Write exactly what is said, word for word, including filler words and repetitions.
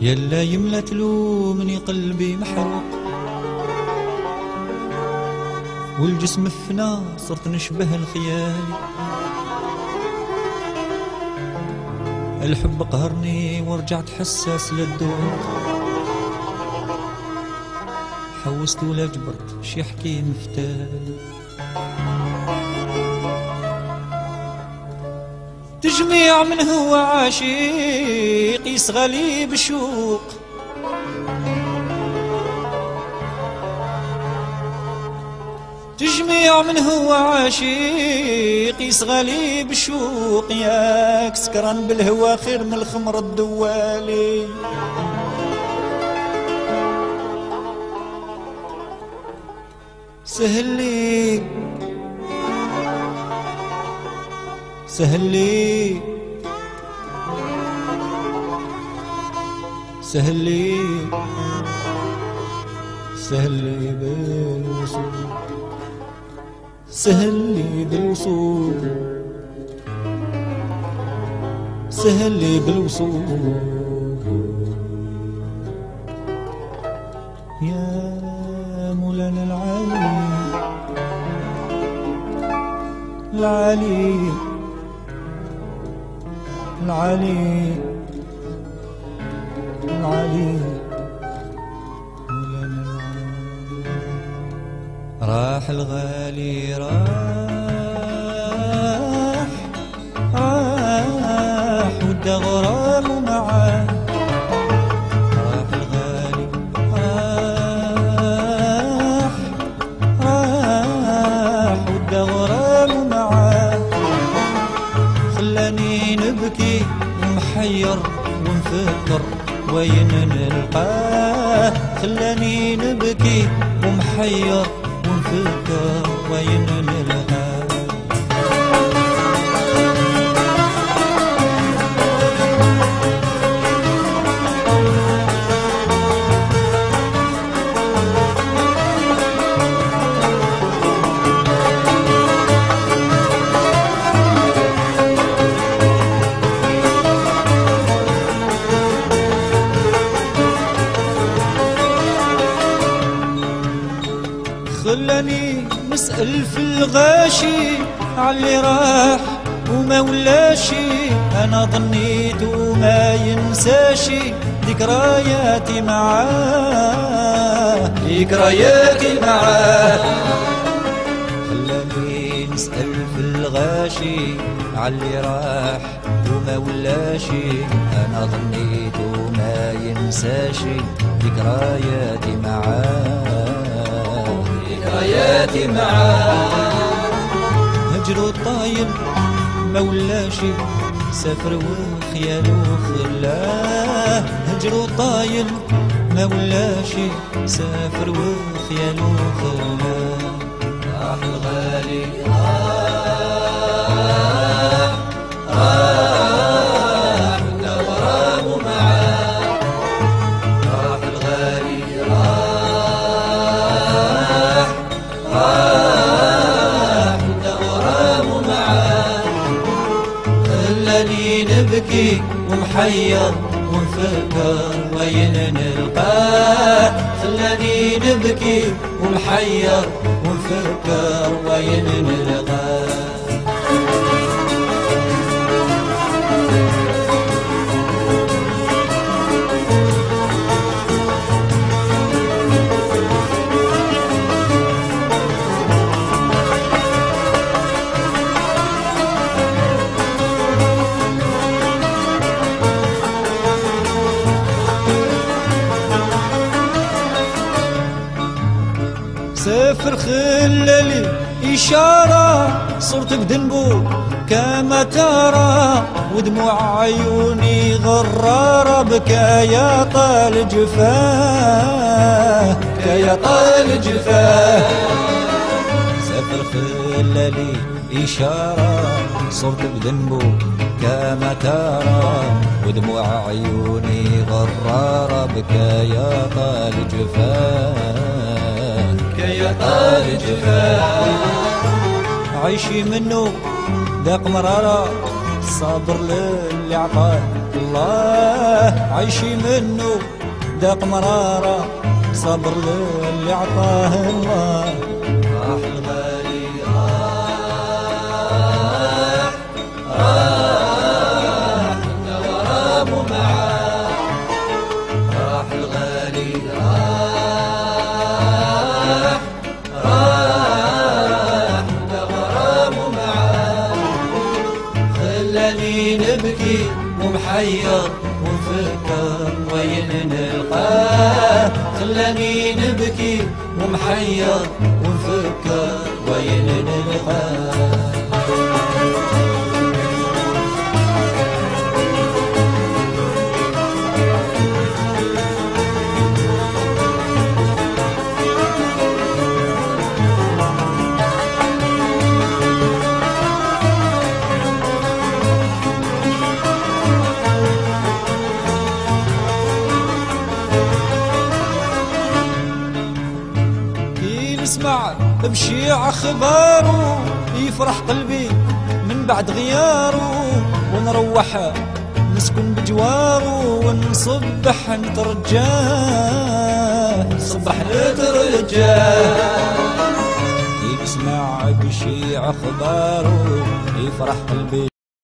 يلا يملا تلومني قلبي محروق، والجسم فنا صرت نشبه الخيال. الحب قهرني ورجعت حساس للذوق، حوست ولا جبرت شي حكيم فتال. تجميع من هو عاشق يصغلي بشوق، تجميع من هو عاشق يصغلي بشوق، ياك سكران بالهوى خير من الخمر الدوالي. سهل لي سهل لي سهل لي سهل لي بالوصول، سهل لي بالوصول، سهل لي بالوصول. يا مولانا العالي العالي العالي العالي مولانا العالي. راح الغالي راح راح ودا غرامه معاه، راح الغالي راح راح ودا غرامه معاه. خلاني نبكي ومحير ونفكر وين نلقاه، خلاني نبكي ومحير ونفكر وين نلقاه. خلاني نسأل في الغاشي عاللي راح وما ولاشي، أنا ظنيت وما ينساشي ذكرياتي معاه، ذكرياتي معاه. خلاني نسأل في الغاشي عاللي راح وما ولاشي، أنا ظنيت وما ينساشي ذكرياتي معاه، ذكرياتي معاه. هجرو الطايب ما ولاشي سافر وخياله خلاه، هجرو الطايب ما ولاشي سافر وخياله خلاه. راح الغالي راح راح ودا غرامه معاه، راح الغالي راح راح ودا غرامه معاه. خلاني نبكي ومحير ونفكر وين نلقاه، خلاني نبكي ومحير ونفكر وين نلقاه. سافر خلالي إشارة صرت بذنبه كما ترى، ودموع عيوني غرارة بكايا طال جفاه، بكايا طال جفاه. سافر خلالي إشارة صرت بذنبه كما ترى، ودموع عيوني غرارة بكايا طال جفاه، بكايا طال جفاه. عيشي منه ذاق مرارة صابر للي عطاه الله، عيشي منه داق مرارة، صابر للي عطاه الله. راح الغالي راح راح الغرام معاه، راح الغالي راح راح الغرام معاه، خلاني نبكي ومحير ونفكر وين نلقاه، خلاني نبكي ومحير ونفكر وين نلقاه. نسمع بشيع اخباره يفرح قلبي من بعد غياره، ونروح نسكن بجواره ونصبح نترجاه، نصبح نترجاه. نسمع بشيع اخباره يفرح قلبي